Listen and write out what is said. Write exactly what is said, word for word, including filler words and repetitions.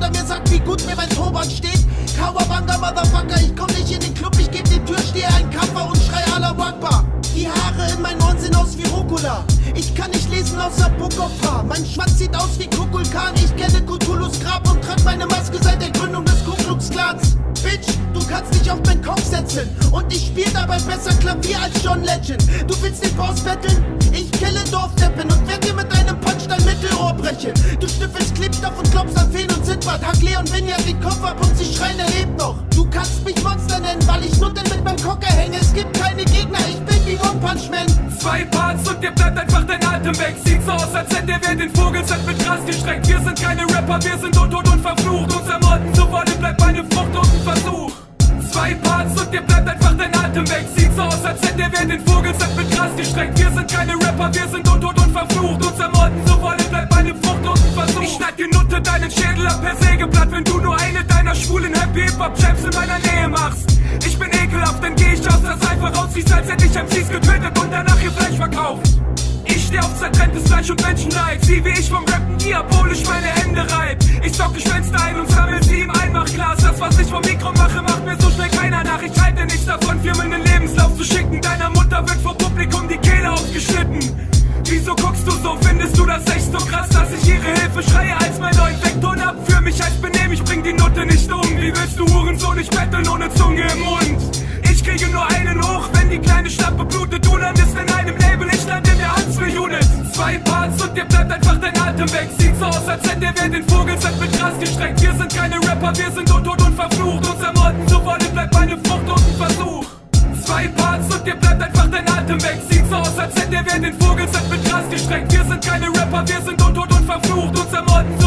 hinter mir sagt, wie gut mir mein Turban steht. Kawabanga, Motherfucker, ich komm nicht in den Club, ich geb die Türsteher ein Kaffer und schrei Allah Akbar. Die Haare in meinen Ohren sehen aus wie Rucola. Ich kann nicht lesen außer Book of Ha. Mein Schwanz sieht aus wie Kukulkan. Ich kenne Cthulhus Grab und trag meine Maske seit der Gründung des Ku Klux Klans. Bitch, du kannst dich auf meinen Kopf setzen und ich spiel dabei besser Klavier als John Legend. Du willst den Boss betteln? Ich kille Dorfdeppen und werd dir mit einem Punch dein Mittelohr brechen. Du schnüffelst Klebstoff und klopfst an Feen und Sindbad. Hack Leon Vinja den Kopf ab und sie schreien, er lebt noch. Du kannst mich Monster nennen, weil ich Nutten mit meinem Cocker hänge. Es gibt keine Gegner, ich bin wie One Punch Man. Zwei Parts und dir bleibt einfach dein Atem weg. Sieht so aus, als hätte wer den Vogelzeit mit Gras gestreckt. Wir sind keine Rapper, wir sind untot und verflucht. Uns ermorden zu wollen bleibt meine Frucht und ein Versuch. Zwei Parts und dir bleibt einfach dein Atem weg. Sieht so aus, als hätte wer den Vogelzeit mit Gras gestreckt. Wir sind keine Rapper, wir sind untot und verflucht. Uns ermorden zu wollen bleibt meine Frucht und ein Versuch. Ich schneid die Nutte deinen Schädel ab per Sägeblatt, wenn du nur eine deiner schwulen Happy-Hip-Hop-Champs in meiner Nähe machst. Ich bin ekelhaft, dann geh ich aus der Seife raus, siehst, als hätte ich M Cs getötet und danach ihr Fleisch verkauft. Ich steh auf zertrenntes Fleisch und Menschenleid. Sieh, wie ich vom Rappen diabolisch meine Hände reib. Ich saug Gespenster ein und sammel sie im Einmachglas. Das, was ich vom Mikro mache, macht mir so schnell keiner nach. Ich halte nichts davon, Firmen den Lebenslauf zu schicken. Deiner Mutter wird vor Publikum die Kehle aufgeschnitten. Wieso guckst du so? Findest du das echt so krass, dass ich ihre Hilfe schreie, als mein neuen Vektoren ab? Für mich heißt benehm, ich bring die Nutte nicht um. Wie willst du Hurensohn nicht betteln ohne Zunge im Mund? Ich kriege nur einen hoch, wenn die kleine Schlampe blutet. Du landest in einem Label, ich land in der Huntsville-Unit. Zwei Parts und dir bleibt einfach dein Atem weg. Sieht so aus, als hätte wer den Vogelzeit mit Gras gestreckt. Wir sind keine Rapper, wir sind untot und verflucht. Uns ermorden zu wollen bleibt meine Frucht und ein Versuch. Zwei Parts und dir bleibt einfach dein Atem weg. Sieht so aus, als hätte wer den Vogelzeit mit Gras gestreckt. Wir sind keine Rapper, wir sind untot und verflucht. Uns ermorden